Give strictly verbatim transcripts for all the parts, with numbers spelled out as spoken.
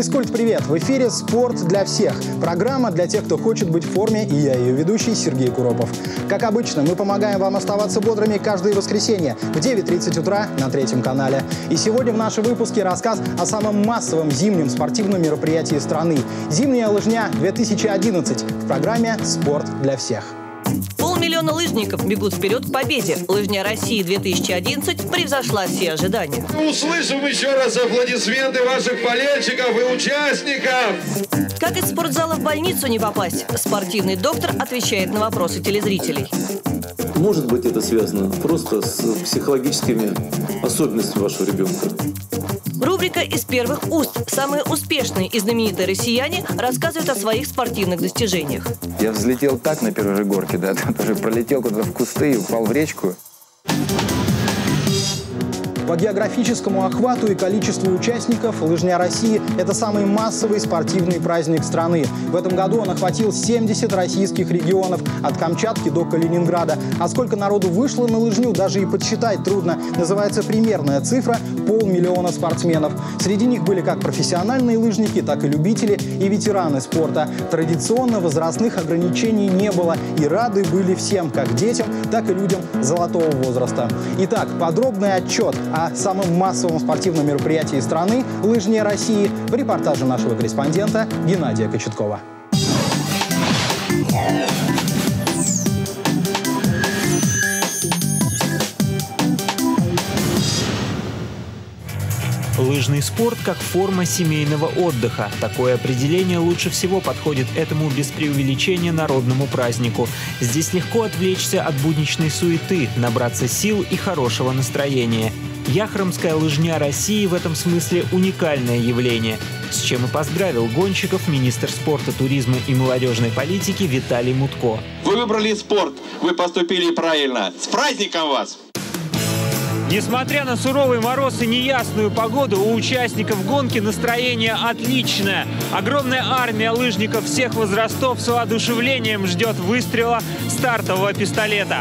Физкульт-привет! В эфире «Спорт для всех». Программа для тех, кто хочет быть в форме, и я ее ведущий Сергей Куропов. Как обычно, мы помогаем вам оставаться бодрыми каждое воскресенье в девять тридцать утра на Третьем канале. И сегодня в нашем выпуске рассказ о самом массовом зимнем спортивном мероприятии страны – «Зимняя лыжня две тысячи одиннадцать» в программе «Спорт для всех». Полмиллиона лыжников бегут вперед к победе. Лыжня России две тысячи одиннадцать превзошла все ожидания. Услышим еще раз аплодисменты ваших болельщиков и участников. Как из спортзала в больницу не попасть? Спортивный доктор отвечает на вопросы телезрителей. Может быть, это связано просто с психологическими особенностями вашего ребенка. Рубрика «Из первых уст». Самые успешные и знаменитые россияне рассказывают о своих спортивных достижениях. Я взлетел так на первой же горке, да, тоже пролетел куда-то в кусты и упал в речку. По географическому охвату и количеству участников «Лыжня России» – это самый массовый спортивный праздник страны. В этом году он охватил семьдесят российских регионов, от Камчатки до Калининграда. А сколько народу вышло на лыжню, даже и подсчитать трудно. Называется примерная цифра – полмиллиона спортсменов. Среди них были как профессиональные лыжники, так и любители и ветераны спорта. Традиционно возрастных ограничений не было, и рады были всем, как детям, так и людям золотого возраста. Итак, подробный отчет о самом массовом спортивном мероприятии страны «Лыжня России» в репортаже нашего корреспондента Геннадия Кочеткова. Лыжный спорт как форма семейного отдыха. Такое определение лучше всего подходит этому без преувеличения народному празднику. Здесь легко отвлечься от будничной суеты, набраться сил и хорошего настроения. Яхромская лыжня России в этом смысле уникальное явление, с чем и поздравил гонщиков министр спорта, туризма и молодежной политики Виталий Мутко. Вы выбрали спорт, вы поступили правильно. С праздником вас! Несмотря на суровый мороз и неясную погоду, у участников гонки настроение отличное. Огромная армия лыжников всех возрастов с воодушевлением ждет выстрела стартового пистолета.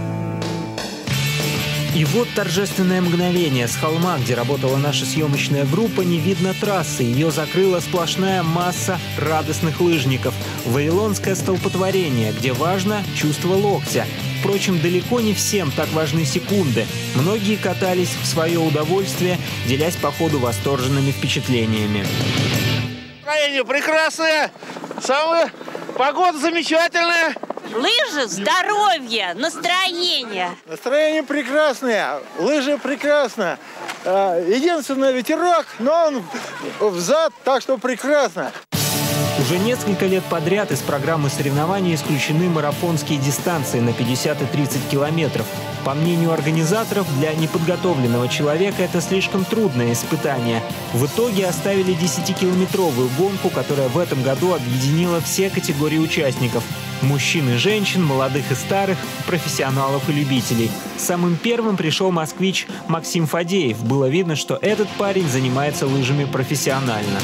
И вот торжественное мгновение. С холма, где работала наша съемочная группа, не видно трассы. Ее закрыла сплошная масса радостных лыжников. Вавилонское столпотворение, где важно чувство локтя. Впрочем, далеко не всем так важны секунды. Многие катались в свое удовольствие, делясь по ходу восторженными впечатлениями. Настроение прекрасное, самая погода замечательная. Лыжи, здоровье, настроение. Настроение прекрасное, лыжи прекрасно. Единственное, ветерок, но он взад, так что прекрасно. Уже несколько лет подряд из программы соревнований исключены марафонские дистанции на пятьдесят и тридцать километров. По мнению организаторов, для неподготовленного человека это слишком трудное испытание. В итоге оставили десятикилометровую гонку, которая в этом году объединила все категории участников – мужчин и женщин, молодых и старых, профессионалов и любителей. Самым первым пришел москвич Максим Фадеев. Было видно, что этот парень занимается лыжами профессионально.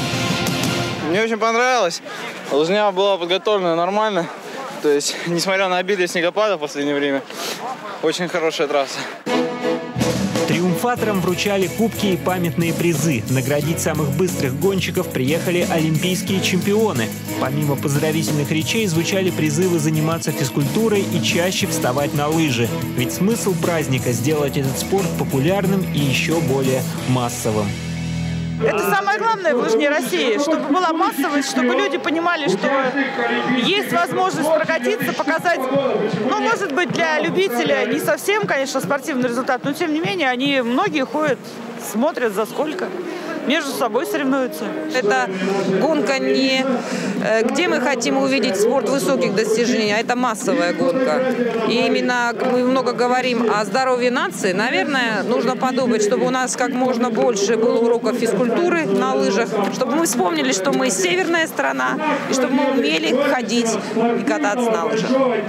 Мне очень понравилось. Лыжня была подготовлена нормально. То есть, несмотря на обилие снегопада в последнее время, очень хорошая трасса. Триумфаторам вручали кубки и памятные призы. Наградить самых быстрых гонщиков приехали олимпийские чемпионы. Помимо поздравительных речей звучали призывы заниматься физкультурой и чаще вставать на лыжи. Ведь смысл праздника – сделать этот спорт популярным и еще более массовым. Это самое главное в лыжне России, чтобы была массовость, чтобы люди понимали, что есть возможность прокатиться, показать, ну, может быть, для любителя не совсем, конечно, спортивный результат, но, тем не менее, они многие ходят, смотрят за сколько. Между собой соревнуются. Это гонка не где мы хотим увидеть спорт высоких достижений, а это массовая гонка. И именно мы много говорим о здоровье нации. Наверное, нужно подумать, чтобы у нас как можно больше было уроков физкультуры на лыжах, чтобы мы вспомнили, что мы северная страна, и чтобы мы умели ходить и кататься на лыжах.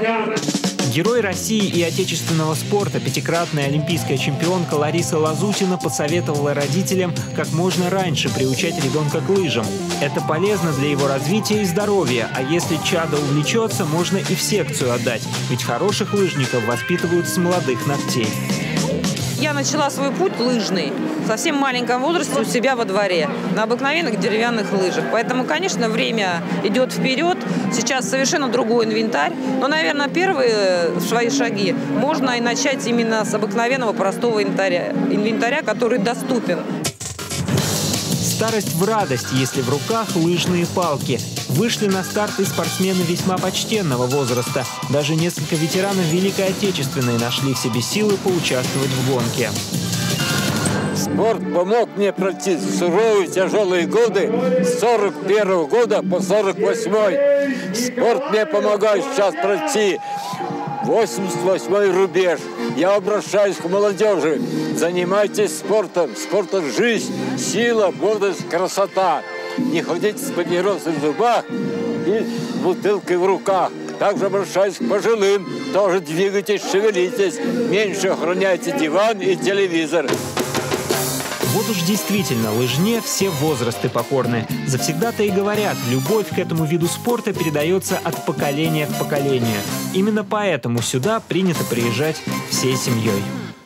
Герой России и отечественного спорта, пятикратная олимпийская чемпионка Лариса Лазутина посоветовала родителям как можно раньше приучать ребенка к лыжам. Это полезно для его развития и здоровья, а если чадо увлечется, можно и в секцию отдать, ведь хороших лыжников воспитывают с молодых ногтей. я начала свой путь лыжный в совсем маленьком возрасте у себя во дворе, на обыкновенных деревянных лыжах. Поэтому, конечно, время идет вперед. Сейчас совершенно другой инвентарь. Но, наверное, первые свои шаги можно и начать именно с обыкновенного простого инвентаря, инвентаря, который доступен. Старость в радость, если в руках лыжные палки. Вышли на старт и спортсмены весьма почтенного возраста. Даже несколько ветеранов Великой Отечественной нашли в себе силы поучаствовать в гонке. Спорт помог мне пройти суровые, тяжелые годы с сорок первого года по сорок восьмой. Спорт мне помогает сейчас пройти восемьдесят восьмой рубеж. Я обращаюсь к молодежи. Занимайтесь спортом. Спорт – это жизнь, сила, бодрость, красота. Не ходите с папиросой в зубах и бутылкой в руках. Также обращаюсь к пожилым. Тоже двигайтесь, шевелитесь. Меньше охраняйте диван и телевизор. Вот уж действительно, лыжне все возрасты покорны. Завсегда-то и говорят, любовь к этому виду спорта передается от поколения к поколению. Именно поэтому сюда принято приезжать всей семьей.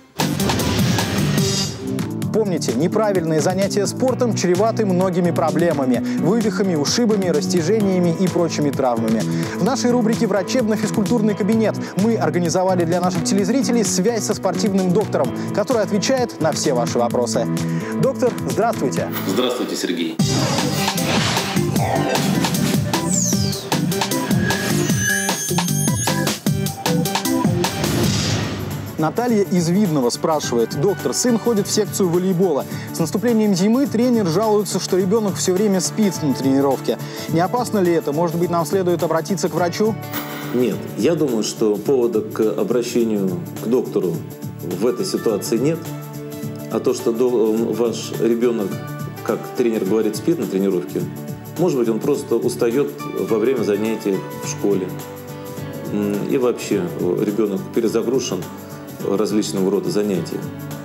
Помните, неправильные занятия спортом чреваты многими проблемами – вывихами, ушибами, растяжениями и прочими травмами. В нашей рубрике «Врачебно-физкультурный кабинет» мы организовали для наших телезрителей связь со спортивным доктором, который отвечает на все ваши вопросы. Доктор, здравствуйте. Здравствуйте, Сергей. Наталья из Видного спрашивает: доктор, сын ходит в секцию волейбола. С наступлением зимы тренер жалуется, что ребенок все время спит на тренировке. Не опасно ли это? Может быть, нам следует обратиться к врачу? Нет, я думаю, что повода к обращению к доктору в этой ситуации нет. А то, что ваш ребенок, как тренер говорит, спит на тренировке, может быть, он просто устает во время занятий в школе. И вообще ребенок перезагружен различного рода занятия.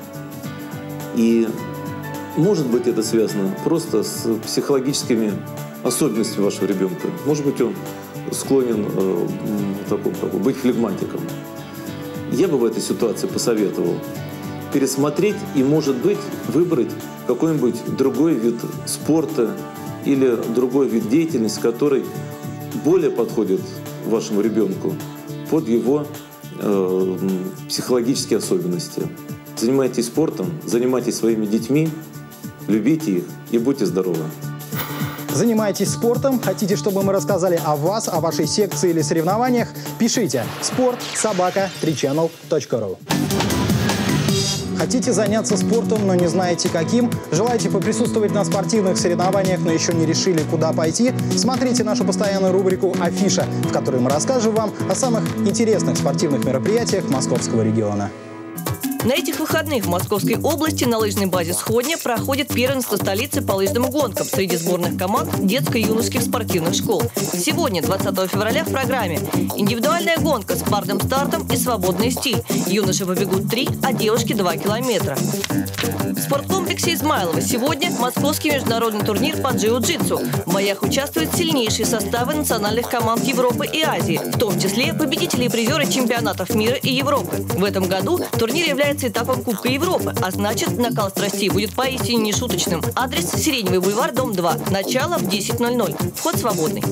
И может быть это связано просто с психологическими особенностями вашего ребенка. Может быть он склонен э, такому, такому, быть флегматиком. Я бы в этой ситуации посоветовал пересмотреть и, может быть, выбрать какой-нибудь другой вид спорта или другой вид деятельности, который более подходит вашему ребенку под его э, психологические особенности. Занимайтесь спортом, занимайтесь своими детьми, любите их и будьте здоровы. Занимаетесь спортом? Хотите, чтобы мы рассказали о вас, о вашей секции или соревнованиях? Пишите спорт собака три ченнел точка ру. Хотите заняться спортом, но не знаете каким? Желаете поприсутствовать на спортивных соревнованиях, но еще не решили, куда пойти? Смотрите нашу постоянную рубрику «Афиша», в которой мы расскажем вам о самых интересных спортивных мероприятиях Московского региона. На этих выходных в Московской области на лыжной базе «Сходня» проходит первенство столицы по лыжным гонкам среди сборных команд детско-юношеских спортивных школ. Сегодня, двадцатого февраля, в программе индивидуальная гонка с парным стартом и свободный стиль. Юноши побегут три, а девушки два километра. В спорткомплексе Измайлово сегодня московский международный турнир по джиу-джитсу. В боях участвуют сильнейшие составы национальных команд Европы и Азии, в том числе победители и призеры чемпионатов мира и Европы. В этом году турнир является этапом Кубка Европы, а значит, накал страстей будет поистине нешуточным. Адрес: Сиреневый бульвар, дом два. Начало в десять ноль ноль. Вход свободный.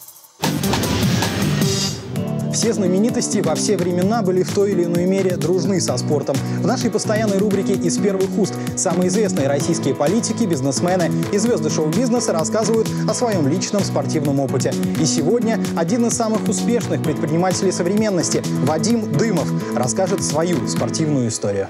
Все знаменитости во все времена были в той или иной мере дружны со спортом. В нашей постоянной рубрике «Из первых уст» самые известные российские политики, бизнесмены и звезды шоу-бизнеса рассказывают о своем личном спортивном опыте. И сегодня один из самых успешных предпринимателей современности, Вадим Дымов, расскажет свою спортивную историю.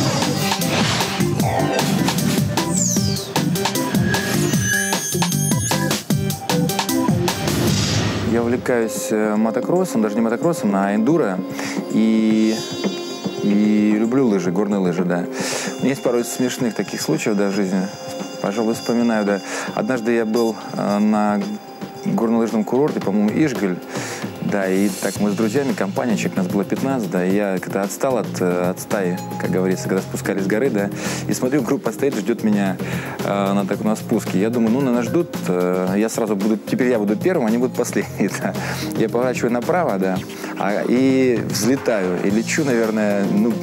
Я увлекаюсь мотокроссом, даже не мотокроссом, а эндуро. И, и люблю лыжи, горные лыжи, да. У меня есть пару смешных таких случаев, да, в жизни. Пожалуй, вспоминаю, да. Однажды я был на горнолыжном курорте, по-моему, Ишгуль. Да, и так мы с друзьями, компания, человек нас было пятнадцать, да, и я когда отстал от, от стаи, как говорится, когда спускались с горы, да, и смотрю, группа стоит, ждет меня э, на, так, на спуске. Я думаю, ну, нас ждут, э, я сразу буду, теперь я буду первым, они будут последние, да. Я поворачиваю направо, да, а, и взлетаю, и лечу, наверное, ну,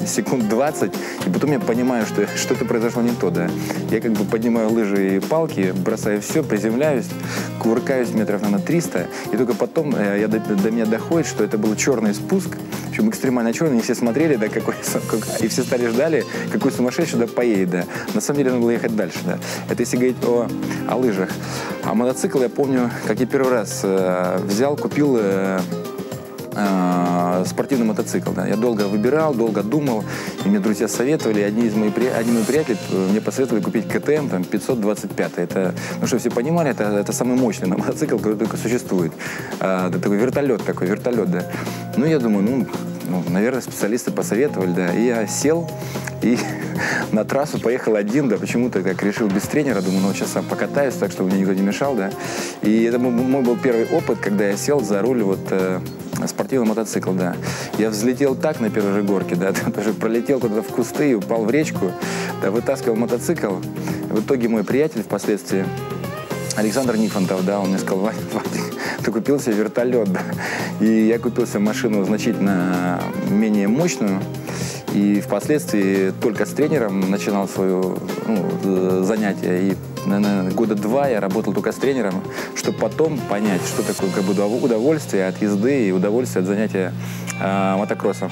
секунд двадцать, и потом я понимаю, что что-то произошло не то, да. Я как бы поднимаю лыжи и палки, бросаю все, приземляюсь, кувыркаюсь метров, наверное, триста, и только потом я, до, до меня доходит, что это был черный спуск, причем экстремально черный, они все смотрели, да, какой, как, и все стали ждали, какой сумасшедший сюда поедет, да. На самом деле надо было ехать дальше, да. Это если говорить о, о лыжах. А мотоцикл, я помню, как я первый раз э, взял, купил э, э, спортивный мотоцикл, да. Я долго выбирал, долго думал, и мне друзья советовали, одни из моих, один мой приятель мне посоветовали купить ка тэ эм там, пятьсот двадцать пять. Это, ну, чтобы все понимали, это, это самый мощный мотоцикл, который только существует. Э, это такой вертолет, такой вертолет, да. Ну, я думаю, ну, ну, наверное, специалисты посоветовали, да. И я сел и на трассу поехал один, да, почему-то так решил без тренера, думаю, ну, сейчас сам покатаюсь, так, чтобы мне никто не мешал, да. И это мой был первый опыт, когда я сел за руль вот э, спортивного мотоцикла, да. Я взлетел так на первой же горке, да, тоже пролетел куда-то в кусты, упал в речку, да, вытаскивал мотоцикл. В итоге мой приятель впоследствии, Александр Нифонтов, да, он мне сказал, Вадик, ты купил себе вертолет, да. И я купил себе машину значительно менее мощную. И впоследствии только с тренером начинал свое, ну, занятие. И, наверное, года два я работал только с тренером, чтобы потом понять, что такое как бы удовольствие от езды и удовольствие от занятия э, мотокроссом.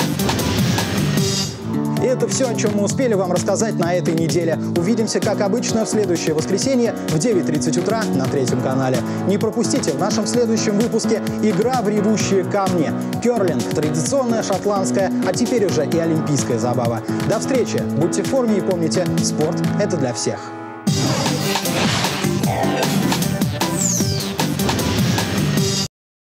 И это все, о чем мы успели вам рассказать на этой неделе. Увидимся, как обычно, в следующее воскресенье в девять тридцать утра на третьем канале. Не пропустите в нашем следующем выпуске «Игра в ревущие камни». Керлинг, традиционная шотландская, а теперь уже и олимпийская забава. До встречи! Будьте в форме и помните, спорт – это для всех.